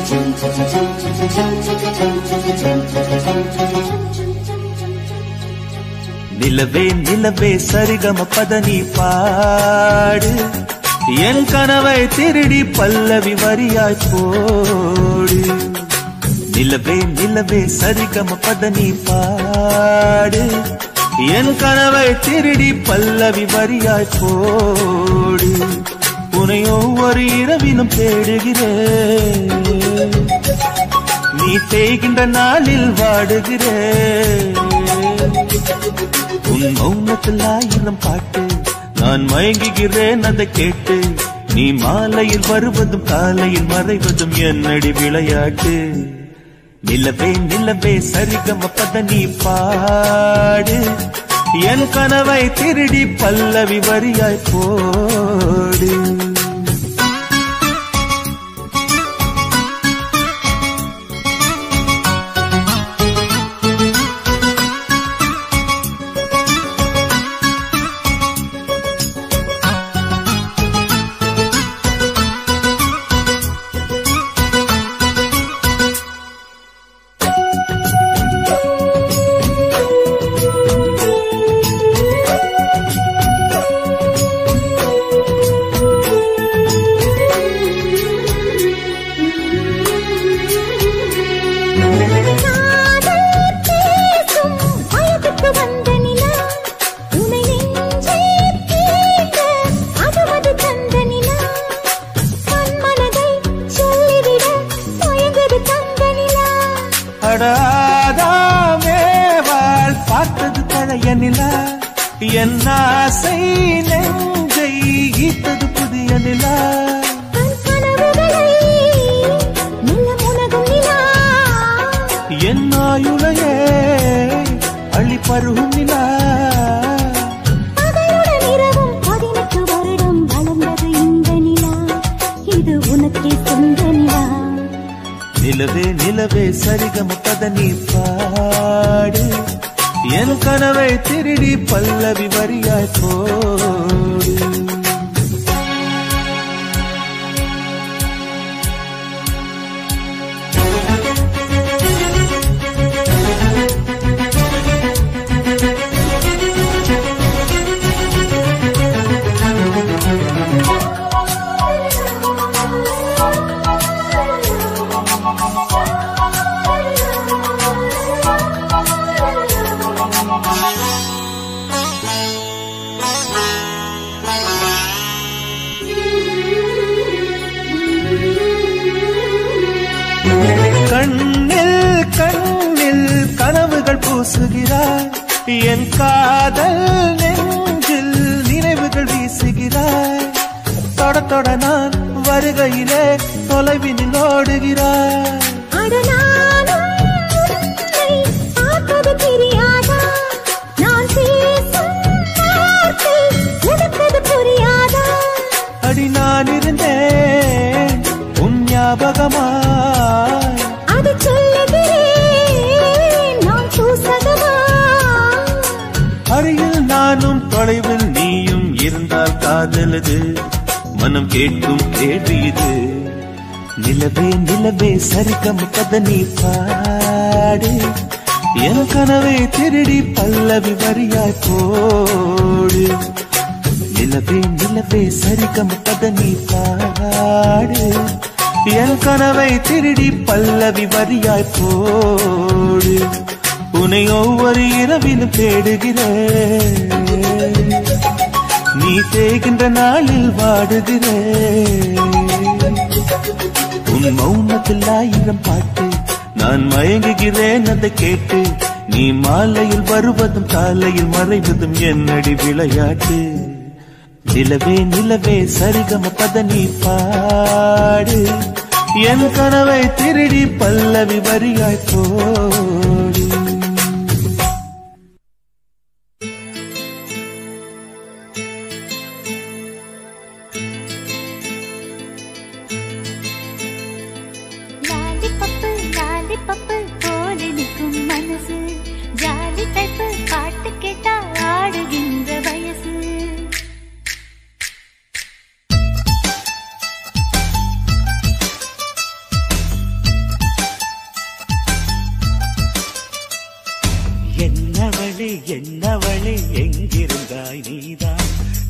நிலவே நிலவே சரிகம பதனி பாடு என் கனவை திருடி பல்லவி வரியாய் போடு. நிலவே நிலவே சரிகம பதனி பாடு என் கனவை திருடி பல்லவி வரியாய் போடு. உன்னை ஒவ்வொரு இரவிலும் தேடுகிறேன், நீ தேய்கின்ற நாளில் வாடுகிறேன். உன் மௌனத்தில் ஆயிரம் பாட்டு நான் மயங்குகிறேன் அதை கேட்டு. நீ மாலையில் வருவதும் காலையில் மறைவதும் என்னடி விளையாட்டு. நிலவே நிலவே சரிகம பதனி பாடு என் கனவை திருடி பல்லவி வரியாய் போடு. பார்த்தது பழைய நிலா என் ஆசை நெஞ்சை ஈட்டது புதிய நிலா. என் ஆயுளையே அள்ளி பருகும் நிலா. நிலவே நிலவே சரிகம பதனி பாடு என் கனவை திருடி பல்லவி வரியாய் போடு. கண்ணில் கண்ணில் கனவுகள் பூசுகிறாய், என் காதல் நெஞ்சில் நினைவுகள் வீசுகிறாய். தொட தொட நான் வருகையிலே தொலைவினில் ஓடுகிறாய். அடி நான் இருந்தேன் உன் ஞாபகமாய். அருகில் நானும் தொலைவில் நீயும் இருந்தால் காதலது மனம் கேட்கும் கேள்வி இது. நிலவே நிலவே சரிகம பதனி பாடு என் கனவை திருடி பல்லவி வரியாய் போடு. நிலவே நிலவே சரிகம பதனி பாடு என் கனவை திருடி பல்லவி வரியாய் போடு. உன்னை ஒவ்வொரு இரவிலும் தேடுகிறேன், நீ தேய்கின்ற நாளில் வாடுகிறேன். உன் மௌனத்தில் ஆயிரம் பாட்டு நான் மயங்குகிறேன் அதை கேட்டு. நீ மாலையில் வருவதும் காலையில் மறைவதும் என்னடி விளையாட்டு. நிலவே நிலவே சரிகம பதனி பாடு என் கனவை திருடி பல்லவி வரியாய் போடு.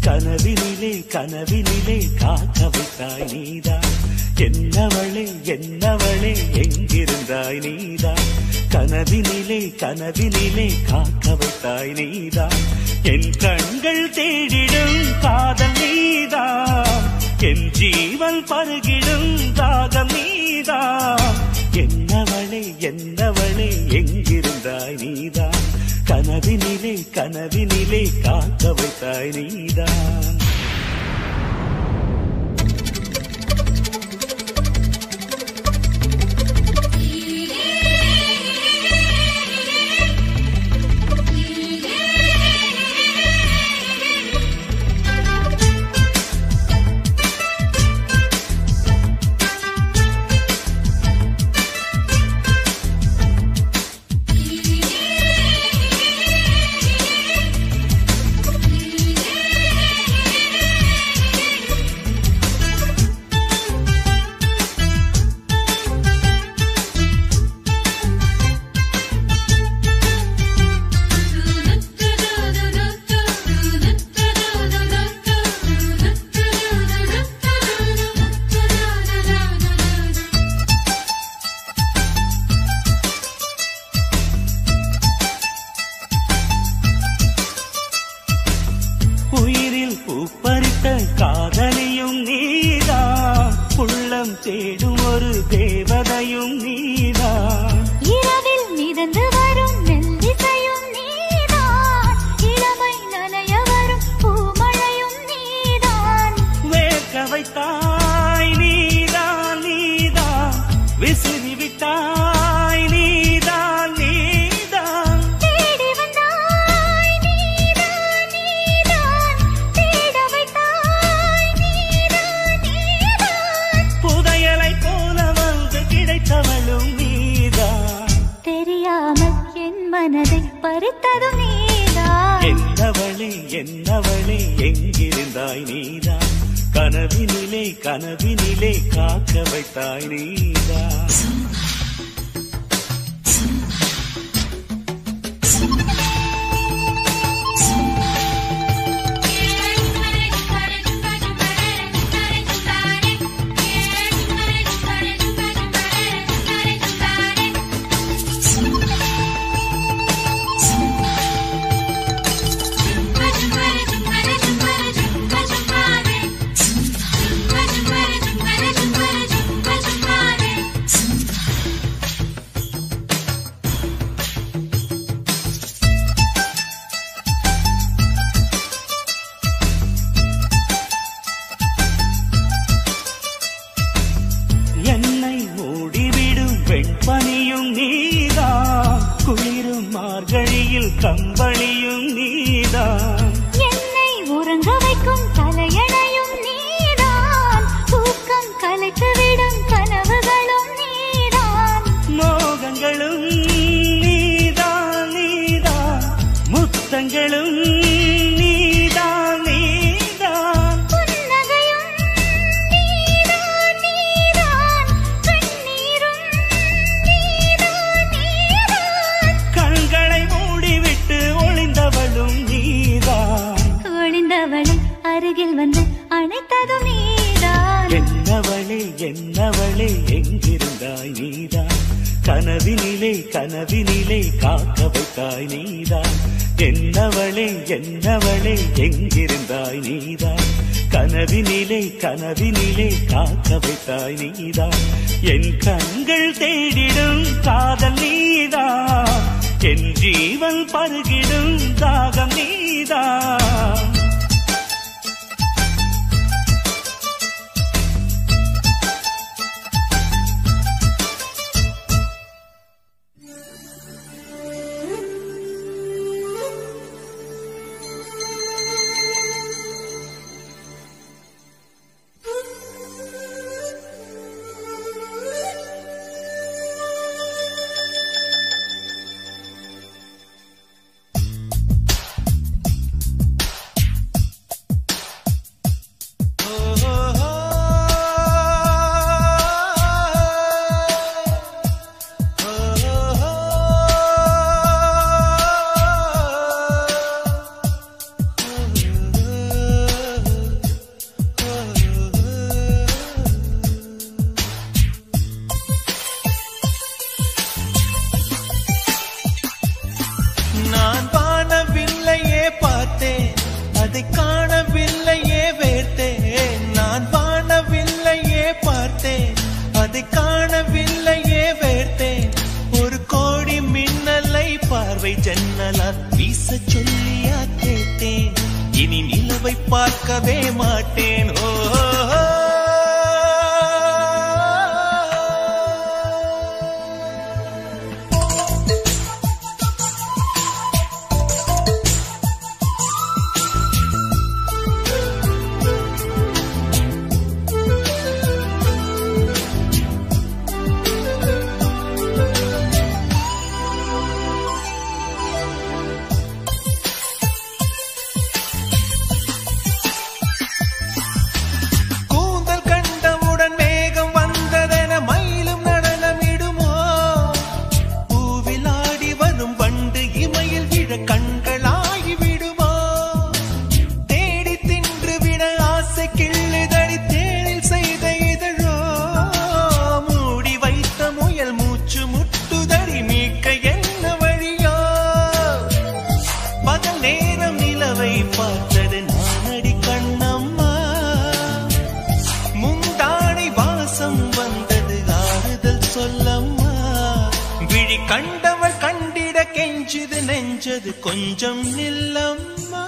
கனவினிலே கனவினிலே காக்க வைத்தாய் நீதான். என்னவளே என்னவளே எங்கிருந்தாய் நீதான். கனவினிலே கனவினிலே காக்க வைத்தாய் நீதான். என் கண்கள் தேடிடும் காதல் நீதான். என் ஜீவன் பருகிடும் தாகம் நீதான். என்னவளே என்னவளே எங்கிருந்தாய் நீதான். கனவினிலே கனவினிலே காக்க வைத்தாய் நீதான். உயிரில் பூப்பறித்த காதலியும் நீதான். உள்ளம் தேடும் ஒரு தேவதையும் நீதான். இரவில் மிதந்து வரும் மெல்லிசையும் நீதான். இளமை நனைய வரும் பூமழையும் நீதான். வேர்க்க வைத்தாய் நீதான் நீதான். விசிறி விட்டாய் நீதான் நீதான். தேடி வந்தாய் நீதான் நீதான். தேட வைத்தாய் நீதான் நீதான். புதையலை போல வந்து கிடைத்தவளும் நீதான். தெரியாமல் என் மனதை பறித்ததும் நீதான். என்னவளே என்னவளே எங்கிருந்தாய் நீதான். கனவினிலே கனவினிலே காக்க வைத்தாய் நீதான். என்னை மூடிவிடும் வெண்பனியும் நீதான். குளிரும் மார்கழியில் கம்பளியும் நீதான். என்னை உறங்க வைக்கும் தலையணையும் நீதான். தூக்கம் கலைத்துவிடும் கனவுகளும் நீதான். மோகங்களும் நீதான் நீதான். முத்தங்களும் நீதான் நீதான். புன்னகையும் நீதான் நீதான். கண்ணீரும் நீதான் நீதான். கண்களை மூடிவிட்டு ஒளிந்தவளும் நீதான். ஒளிந்தவளை அருகில் வந்து அணைத்ததும் நீதான். என்னவளே என்னவளே எங்கிருந்தாய் நீதான். கனவினிலே கனவினிலே காக்க வைத்தாய் நீதான். என்னவளே என்னவளே எங்கிருந்தாய் நீதான். கனவினிலே கனவினிலே காக்க வைத்தாய் நீதான். என் கண்கள் தேடிடும் காதல் நீதான். என் ஜீவன் பருகிடும் தாகம் நீதான். அதை காணவில்லையே வேர்த்தேன், நான் வானவில்லையே பார்த்தேன். அதை காணவில்லையே வேர்த்தேன், ஒரு கோடி மின்னலை பார்வை ஜன்னலால் வீச சொல்லியா கேட்டேன். இனி நிலவை பார்க்கவே மாட்டேன். ஓ கண்டவள் கண்டிட கெஞ்சுது நெஞ்சது கொஞ்சம் நில்லம்மா.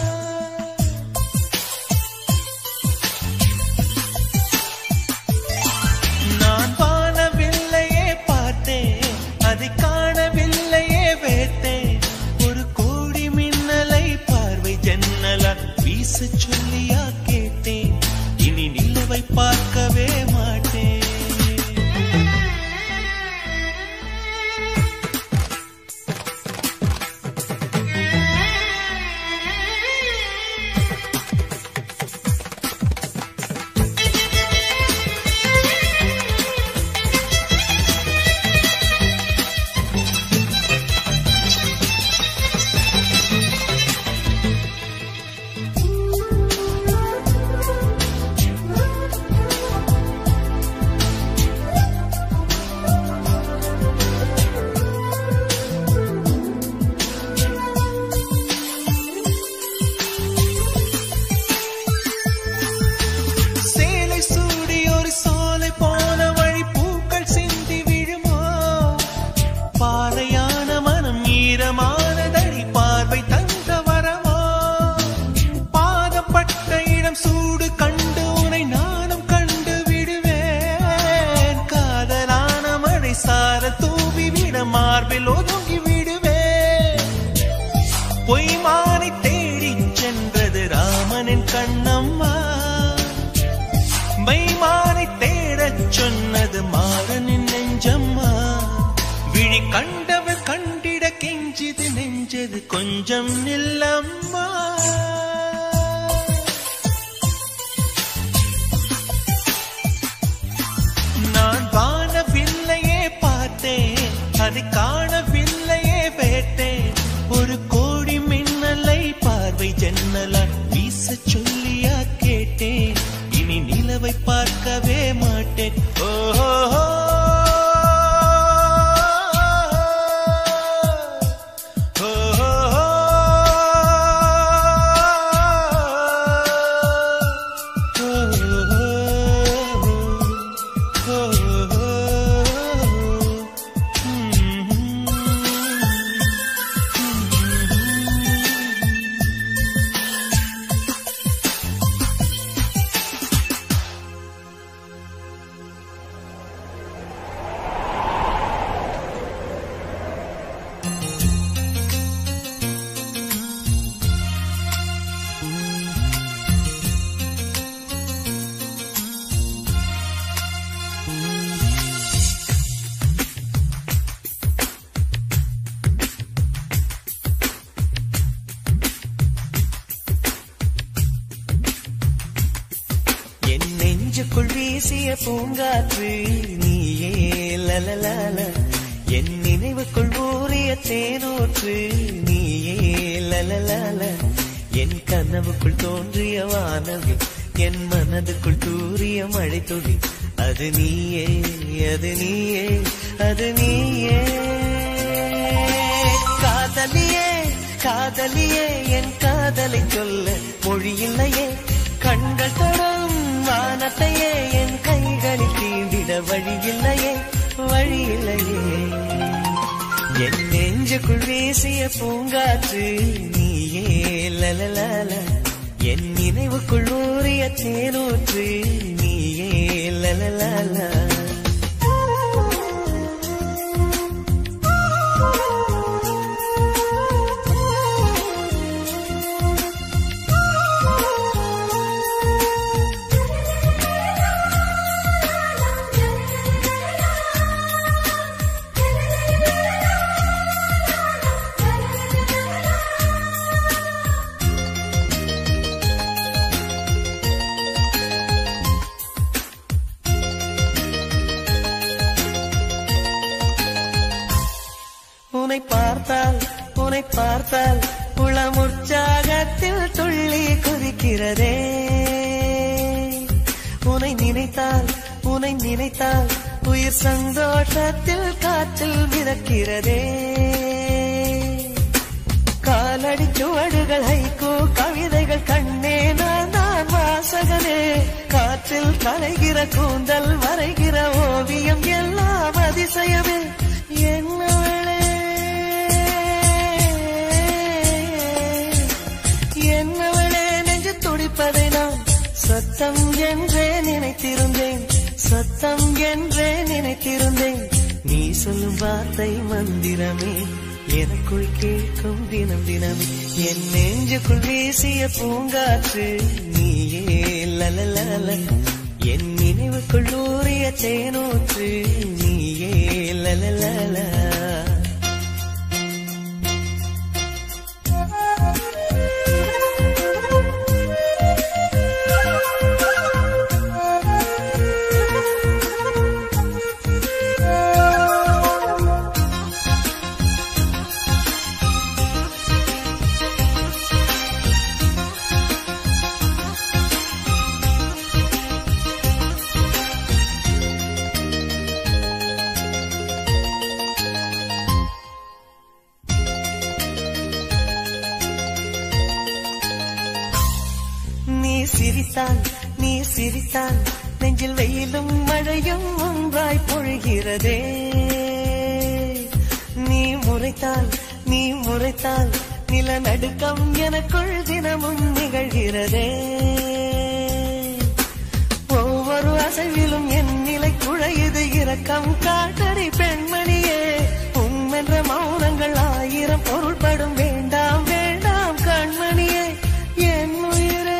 நான் வானவில்லையே பார்த்தேன், அதை காணவில்லையே வேர்த்தேன். ஒரு கோடி மின்னலை பார்வை ஜன்னலால் வீச சொல்லியா கேட்டேன். இனி நிலவை பார்க்கவே மாட்டேன். மார்பில் ஒதுங்கி விடுவேன். பொய்மானை தேடி சென்றது ராமனின் கண்ணம்மா, மைமானை தேடச் சொன்னது மாறனின் நெஞ்சம்மா. விழி கண்டவள் கண்டிட கெஞ்சிது நெஞ்சது கொஞ்சம் நில்லம்மா. நான் வானவில்லையே பார்த்தேன், அதை காணவில்லையே வேட்டேன். ஒரு கோடி மின்னலை பார்வை ஜன்னலால் வீச சொல்லியா கேட்டேன். இனி நிலவை பார்க்கவே மாட்டேன். ஓஹோ நெஞ்சுக்குள் வீசிய பூங்காற்று நீயே லலலால, என் நினைவுக்குள் ஊறிய தேனூற்று நீயே லலலால, என் கனவுக்குள் தோன்றிய வானவி, என் மனதுக்குள் தூறிய மழை துளி, அது நீயே அது நீயே அது நீயே. காதலியே காதலியே என் காதலை சொல்ல மொழி இல்லையே கண்கள் தொடும் வானத்தையே என் கைகளில் தீண்டிட வழி இல்லையே வழி இல்லையே என் நெஞ்சுக்குள் வீசிய பூங்காற்று நீயே லலலால என் நினைவுக்குள் ஊறிய தேனூற்று நீயே லலலால உன்னை பார்த்தால் உளம் உற்சாகத்தில் துள்ளி குதிக்கிறதே உன்னை நினைத்தால் உயிர் சந்தோஷத்தில் காற்றில் மிதக்கிறதே காலடி சுவடுகள் ஹைக்கூ கவிதைகள் கண்ணே நான் வாசகனே காற்றில் கலைகிற கூந்தல் வரைகிற ஓவியம் எல்லாம் அதிசயமே என்னவளே நெஞ்சு துடிப்பதை நான் சத்தம் என்றே நினைத்திருந்தேன் நீ சொல்லும் வார்த்தை மந்திரமே எனக்குள் கேட்கும் தினம் தினமே என் நெஞ்சுக்குள் வீசிய பூங்காற்று நீயே லலலால என் நினைவுக்குள் ஊறிய தேனூற்று நீயே லலலால நீ சிரித்தால் நெஞ்சில் வெயிலும் மழையும் ஒன்றாய் பொழிகிறதே நீ முறைத்தால் நிலநடுக்கம் எனக்குள் தினமும் நிகழ்கிறதே ஒவ்வொரு அசைவிலும் என் நிலை குழையுது இரக்கம் காட்டடி பெண்மணியே உம்மென்ற மௌனங்கள் ஆயிரம் பொருள்படும் வேண்டாம் வேண்டாம் கண்மணியே என் உயிரே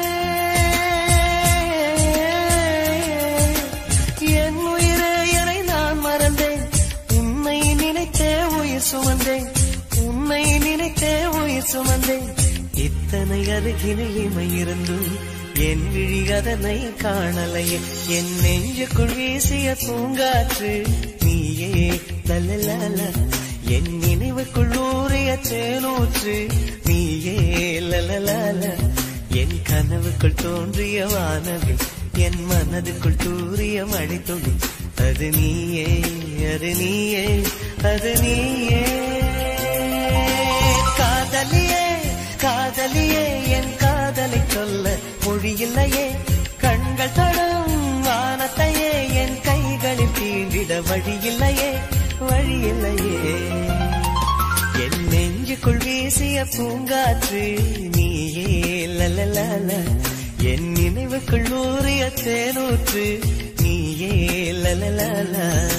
என்னை நான் மறந்தேன் உன்னை நினைத்தே உயிர் சுமந்தேன் இத்தனை அருகினில் இமையிருந்தும் என் விழி அதனை காணலையே என் நெஞ்சுக்குள் வீசிய பூங்காற்று நீயே லலலால என் நினைவுக்குள் ஊறிய தேனூற்று நீயே லலலால என் கனவுக்குள் தோன்றிய வானவில் என் மனதுக்குள் தூறிய மழைத்துளி அது நீயே காதலியே என் காதலை சொல்ல மொழி இல்லையே கண்கள் தொடும் வானத்தையே என் கைகளில் தீண்டிட வழி இல்லையே என் நெஞ்சுக்குள் வீசிய பூங்காற்று நீயே லலலால என் நினைவுக்குள் ஊறிய தேனூற்று நீயே லலலால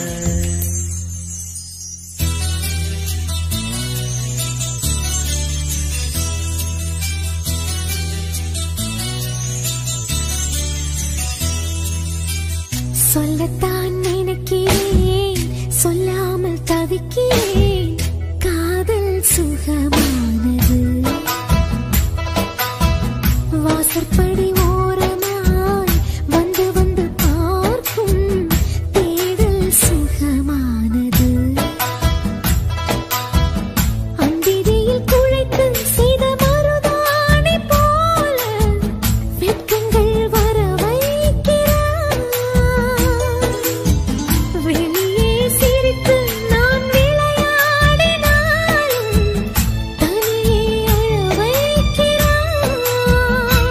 சொல்லத்தான் நினைக்கிறேன் சொல்லாமல் தவிக்கிறேன் காதல் சுகமானது வாசற்படி ஓரமாய் வந்து வந்து பார்க்கும் தேடல் சுகமானது அந்திரியில் குழைத்து செய்த மருதாணி போல வெட்கங்கள் வர வைக்கிறார் வெளியே சிரித்து நான் விளையாடினாலும் தனியே அழ வைக்கிறார்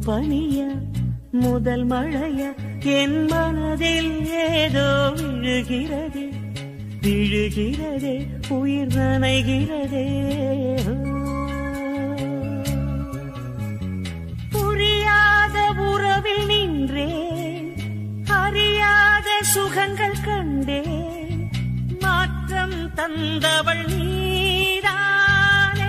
பனிய முதல் மழைய என் மனதில் ஏதோ விழுகிறதே விழுகிறதே உயிர் நனைகிறதே புரியாத உறவில் நின்றேன் அறியாத சுகங்கள் கண்டேன் மாற்றம் தந்தவள் நீதானே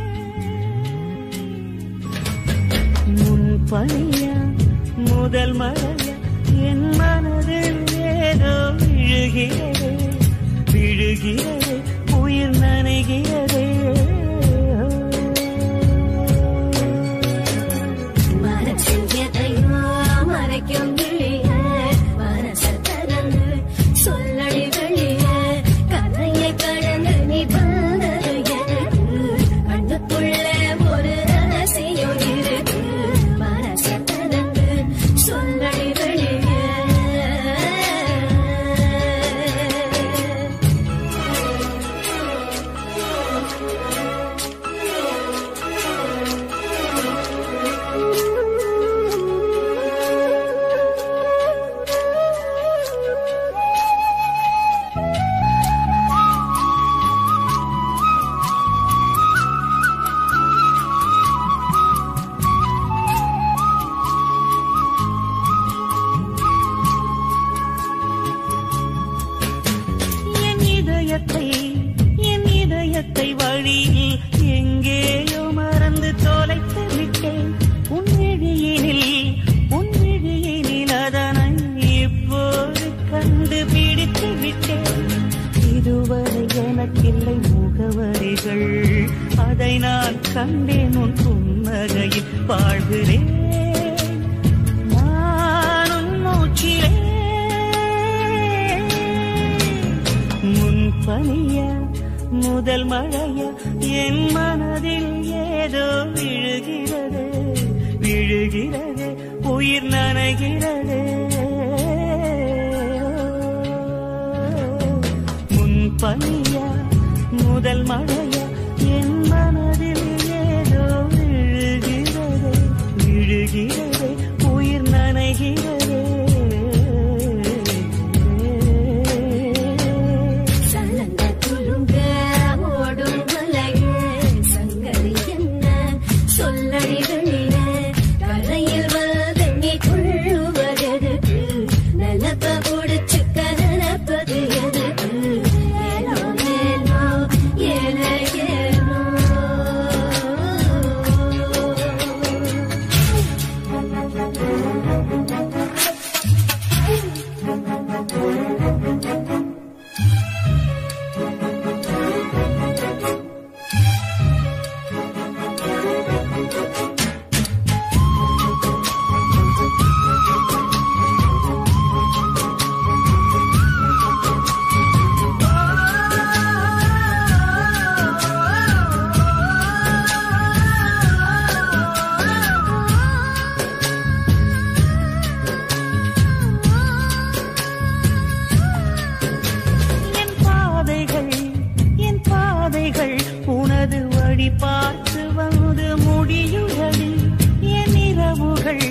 முன் பனியா முதல் மழையா என் மனதில் ஏதோ விழுகிறதே விழுகிறதே உயிர் நனைகிறதே மனசில் எதையோ மறைக்கும் விழிய மனசை திறந்து சொல்லடி வெளிய கதையை கடந்து நீ வந்தது எனக்கு கண்ணுக்குள்ளே ஒரு ரகசியம் இருக்கு மனசை திறந்து சொல்லடி வெளிய என் இதயத்தை வழியில் எங்கேயோ மறந்து தொலைத்து விட்டேன் உன் விழியினில் அதனை இப்போது கண்டுபிடித்து விட்டேன் இதுவரை எனக்கில்லை முகவரிகள் அதை நான் கண்டேன் உன் புன்னகையில் வாழ்கிறேன் நான் உன் மூச்சிலே முன் பனியா முதல் மழையா என் மனதில் ஏதோ விழுகிறது விழுகிறது உயிர் நனைகிறது முன் பனியா முதல் மழையா என் மனதில் ஏதோ விழுகிறது விழுகிறது உயிர் நனைகிறது உனது வழி பார்த்து வந்து முடியுதடி என் இரவுகள்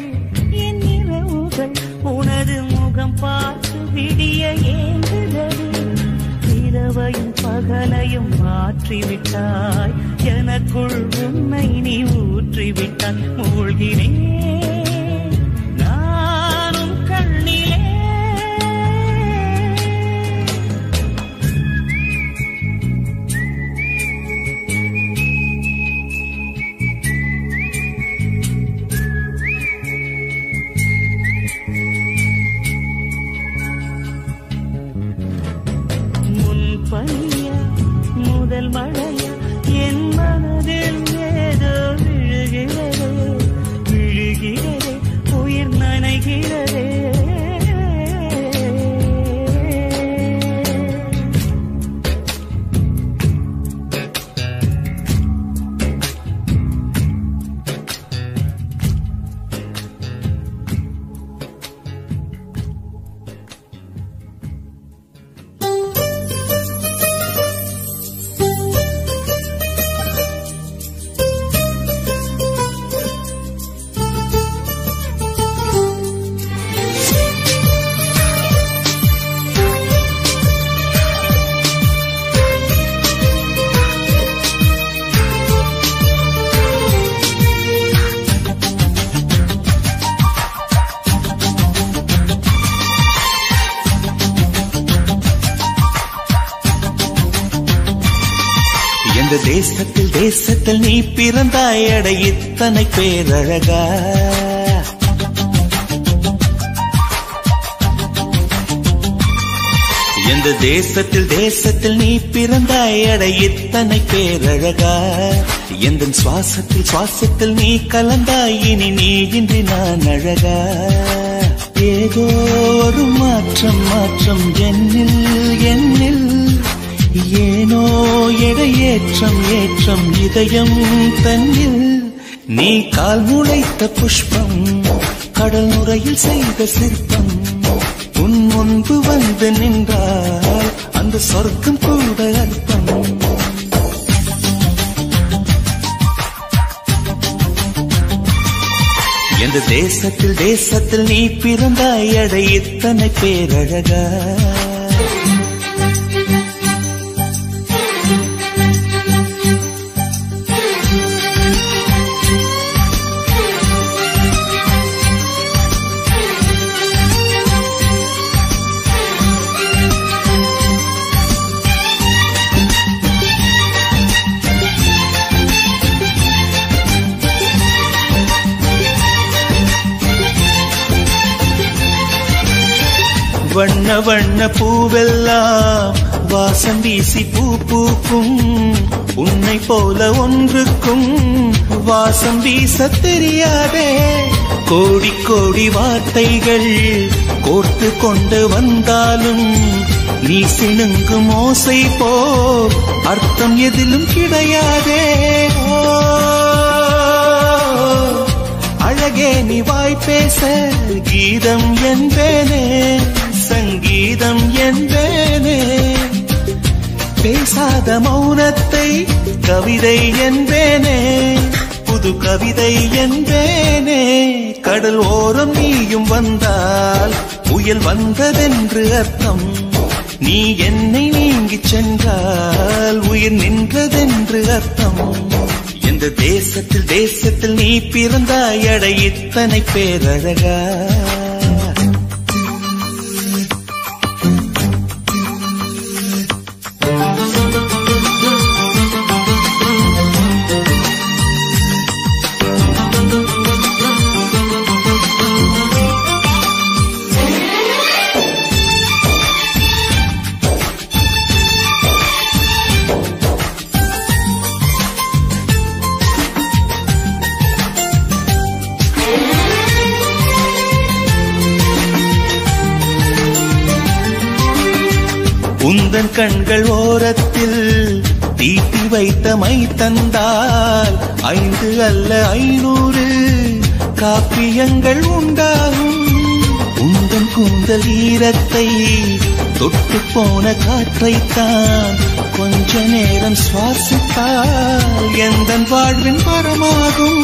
உனது முகம் பார்த்து விடிய ஏங்குதடி இரவையும் பகலையும் மாற்றிவிட்டாய் எனக்குள் உன்னை நீ ஊற்றிவிட்டாய் மூழ்கினேன் நானும் கண்ணிலே பனியா முதல் மழையா என் மனதில் ஏதோ விழுகிறது தேசத்தில் நீ பிறந்தாய் அட இத்தனை பேரழகா. எந்த தேசத்தில் நீ பிறந்தாய் அட இத்தனை பேரழகா. எந்த சுவாசத்தில் நீ கலந்தாய் இனி நீ இன்றி நான் அழகா. ஏதோ ஒரு மாற்றம் என்னில் ஏனோ ஏற்றம் இதயம் தன்னில். நீ கால் முளைத்த புஷ்பம் கடல் நுரையில் செய்த சிற்பம். உன் முன்பு வந்து நின்றால் அந்த சொர்க்கம் கூட அர்த்தம். எந்த தேசத்தில் நீ பிறந்தாய் அட இத்தனை பேரழகா. வண்ண வண்ண பூவெல்லாம் வாசம் வீசி பூ பூக்கும். உன்னை போல ஒன்றுக்கும் வாசம் வீச தெரியாதே. கோடி கோடி வார்த்தைகள் கோர்த்து கொண்டு வந்தாலும் நீ சிணுங்கும் ஓசை போல் அர்த்தம் எதிலும் கிடையாதே. அழகே நீ வாய் பேச கீதம் என்பேனே சங்கீதம் என்பேனே. பேசாத மௌனத்தை கவிதை என்பேனே புது கவிதை என்பேனே. கடல் ஓரம் நீயும் வந்தால் புயல் வந்ததென்று அர்த்தம். நீ என்னை நீங்கிச் சென்றால் உயிர் நின்றதென்று அர்த்தம். எந்த தேசத்தில் நீ பிறந்தாய் அட இத்தனை பேரழகா. உந்தன் கண்கள் ஓரத்தில் தீட்டி வைத்த மை தந்தால் 5 அல்ல 500 காப்பியங்கள் உண்டாகும். உந்தன் கூந்தல் ஈரத்தை தொட்டு போன காற்றைத்தான் கொஞ்ச நேரம் சுவாசித்தால் எந்தன் வாழ்வின் மரமாகும்.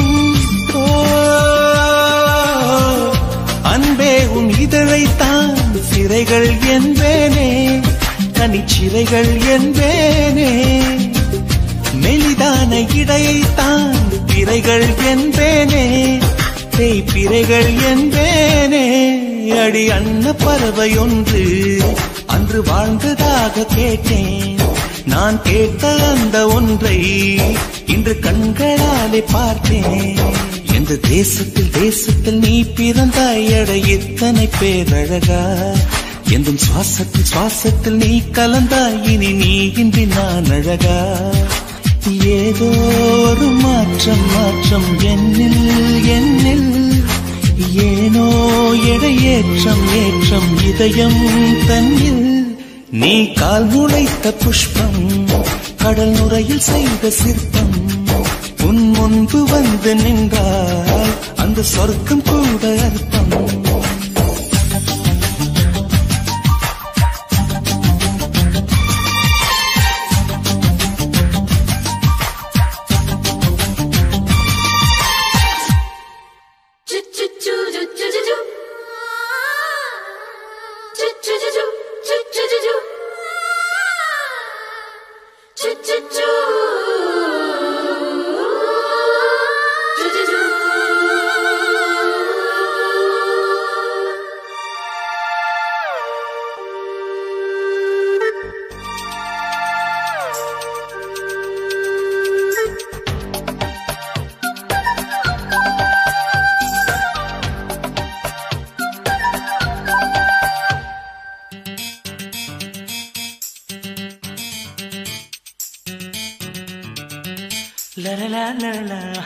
அன்பே உன் இதழைத்தான் சிறைகள் என்பேனே தனிச்சிறைகள் என்பேனே. மெலிதான இடையைத்தான் பிறைகள் என்பேனே தேய்பிறைகள் என்பேனே. அடி அன்ன பறவை ஒன்று அன்று வாழ்ந்ததாக கேட்டேன். நான் கேட்ட அந்த ஒன்றை இன்று கண்களாலே பார்த்தேன். எந்த தேசத்தில் நீ பிறந்தாய் அட இத்தனை பேரழகா. எந்த சுவாசத்தில் நீ கலந்தாய் இனி நீ இன்றி நான் அழகா. ஏதோ ஒரு மாற்றம் என்னில் ஏனோ ஏற்றம் இதயம் தன்னில். நீ கால் முளைத்த புஷ்பம் கடல் நுரையில் செய்த சிற்பம். உன் முன்பு வந்து நின்றால் அந்த சொர்க்கம் கூட அர்த்தம்.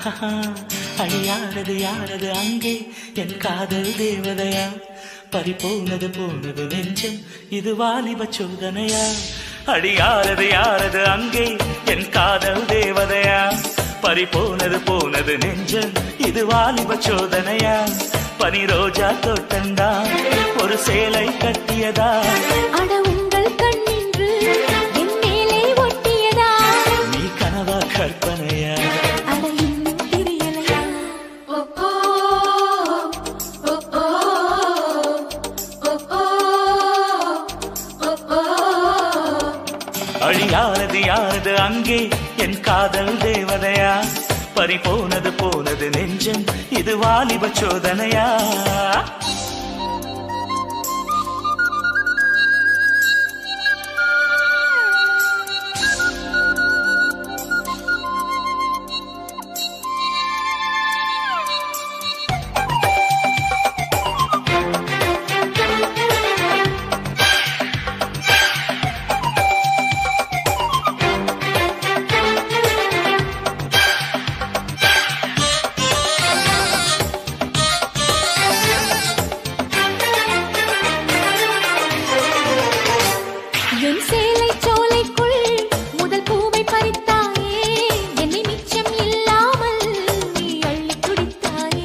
அழியானது யாரது அங்கே என் காதல் தேவதையா பறிபோனது போனது நெஞ்சம் இது வாலிப சோதனையா அடியாரது யாரது அங்கே என் காதல் தேவதையா பறிபோனது போனது நெஞ்சம் இது வாலிப சோதனையா பனி ரோஜா தோட்டந்தா ஒரு சேலை கட்டியதா அட உங்கள் கண்ணின்று என் மேலே ஒட்டியதா நீ கனவா கற்பனையா அட இன்னும் தெரியலையா அழியானது யாரது அங்கே என் காதல் தேவதையா பறிபோனது போனது நெஞ்சம் இது வாலிப சோதனையா என் சேலை சோலைக்குள் முதல் பூவை பறித்தாயே என்னை மிச்சம் இல்லாமல் நீ அள்ளி குடித்தாயே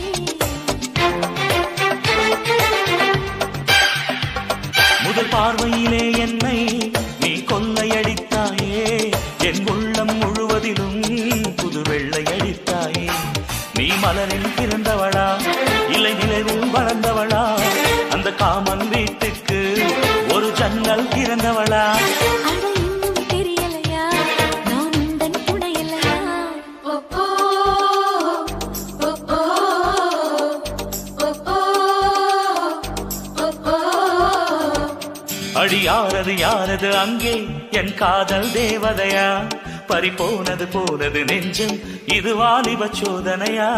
முதல் பார்வையிலே என்னை நீ கொள்ளையடித்தாயே என் உள்ளம் முழுவதிலும் புது வெள்ளையடித்தாயே நீ மலரில் பிறந்தவளா இல்லை நிலவில் வளர்ந்தவளா அந்த காமன் வீட்டுக்கு ஒரு ஜன்னல் திறந்தவளா அட இன்னும் தெரியலையா நான் உந்தன் துணையில்லையா அடியாரது யாரது அங்கே என் காதல் தேவதையா பறிபோனது போனது நெஞ்சம் இது வாலிப சோதனையா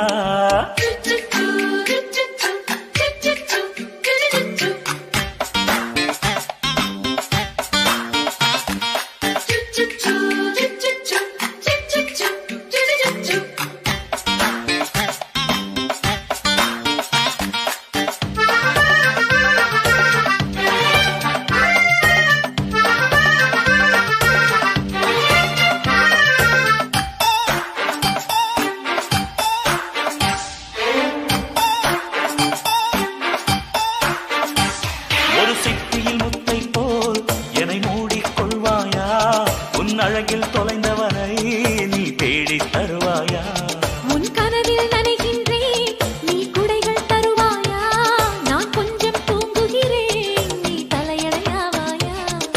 ஒரு சிட்டியில் முத்தை போல் என்னை மூடிக்கொள்வாயா உன் அழகில் தொலைந்தவனை நீ தேடி தருவாயா உன் கனவில் நனைகின்றேன் நீ குடைகள் தருவாயா நான் கொஞ்சம் தூங்குகிறேன் நீ தலையணையாவாயா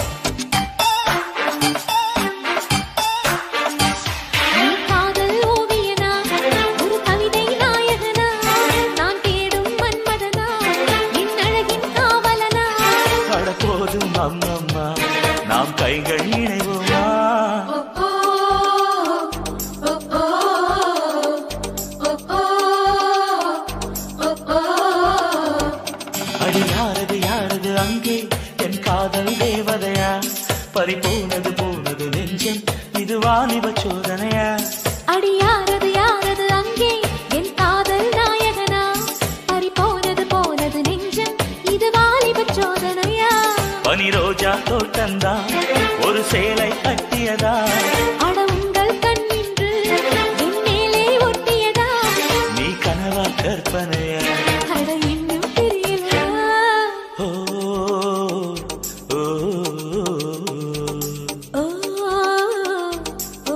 நீ காதல் ஓவியனா ஒரு கவிதை நாயகனா நான் தேடும் மன்மதனா என் அழகின் காவலனா அட போதும் அம்மம்மா நாம் கைகள் இணைவோமா அடியாரது யாரது அங்கே என் காதல் தேவதையா பறிபோனது போனது நெஞ்சம் இது வாலிப சோதனையா அடியாரது யாரது அங்கே என் காதல் நாயகனா பறிபோனது போனது நெஞ்சம் இது வாலிப சோதனையா பனி ரோஜா தோட்டந்தா ஒரு சேலை கட்டியதா அட உங்கள் கண்ணின்று என் மேலே ஒட்டியதா நீ கனவா கற்பனையா அட இன்னும் தெரியலையா ஓ ஓ, ஓ ஓ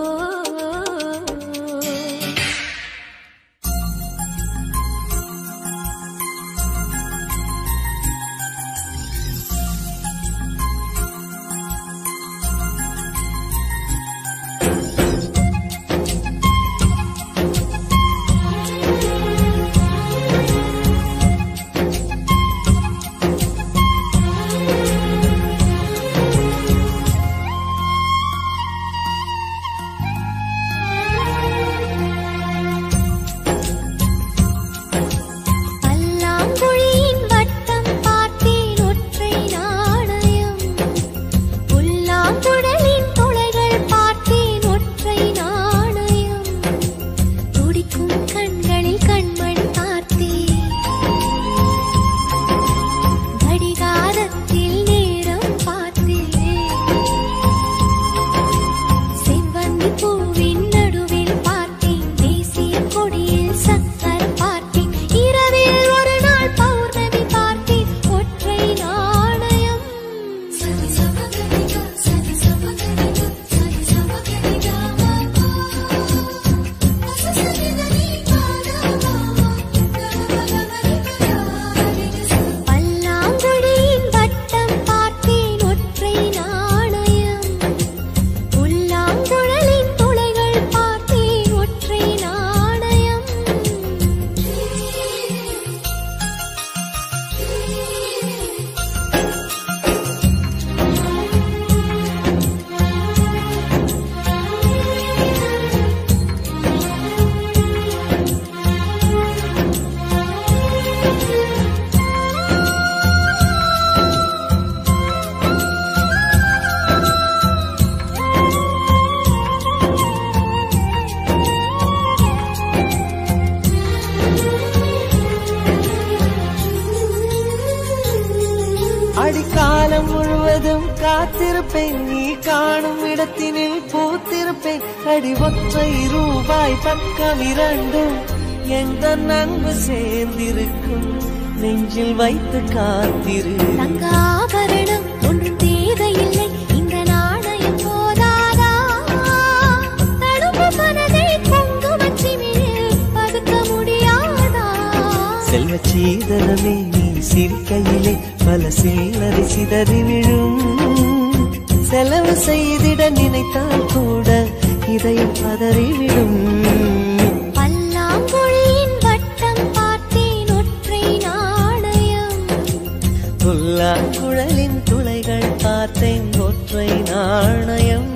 அடிக்காலம் முழுவதும் காத்திருப்பேன், நீ காணும் இடத்தினில் பூத்திருப்பேன். அடி ஒற்றை ரூபாய் பக்கம் இரண்டும் எந்த அன்பு சேர்ந்திருக்கும், நெஞ்சில் வைத்து காத்திரு. தங்க ஆபரணம் ஒன்றும் தேவையில்லை, இந்த நாணயம் போதாதா? தடுப்பு மனதை குங்குமச் சிமிழில் பதுக்க முடியாதா? செல்வச் சீதனமே நீ சிரிக்கையிலே பல சில்லறை சிதறி விழும். செலவு செய்திட நினைத்தால் கூட இதயம் பதறிவிடும். பல்லாங்குழியின் வட்டம் பார்த்தேன் ஒற்றை நாணயம், புல்லாங்குழலின் துளைகள் பார்த்தேன் ஒற்றை நாணயம்.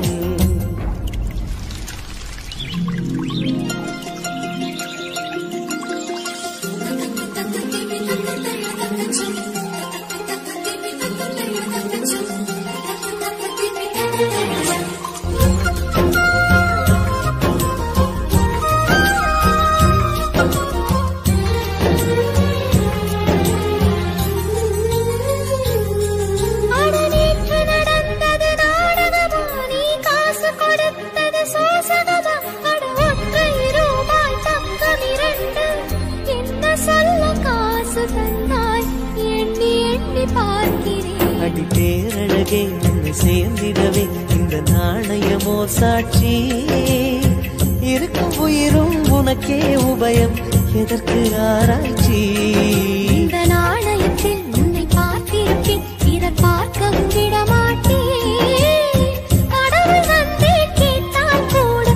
அடி பேரழகே உன்னை சேர்ந்திடவே இந்த நாணயமோ சாட்சி. இருக்கும் உயிரும் உனக்கே உபயம், எதற்கு ஆராய்ச்சி? இந்த நாணயத்தில் உன்னை பார்த்திருப்பேன், பிறர் பார்க்கவும் விடமாட்டேன். கடவுள் வந்தே கேட்டால் கூட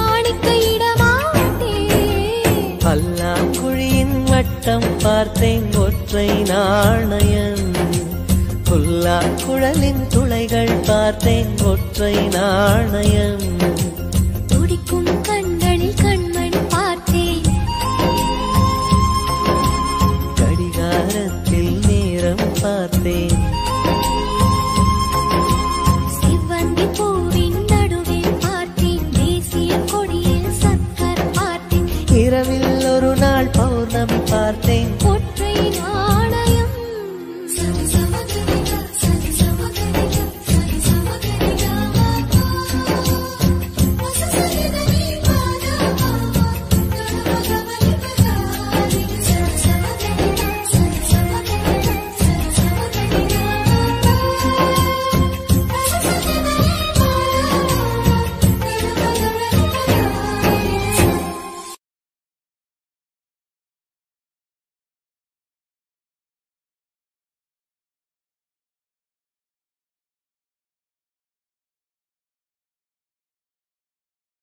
காணிக்கையிடமாட்டேன். பல்லாங்குழியின் வட்டம் பார்த்தேன் ஒற்றை நாணயம், புல்லாங்குழலின் துளைகள் பார்த்தேன் ஒற்றை நாணயம். துடிக்கும் கண்களில் கண்மண் பார்த்தேன், கடிகாரத்தில் நேரம் பார்த்தேன். சிவந்தி பூவின் நடுவில் பார்த்தேன், தேசிய கொடியில் சக்கர் பார்த்தேன். இரவில் ஒரு நாள் பௌர்ணமி பார்த்தேன், ஒற்றை நாள்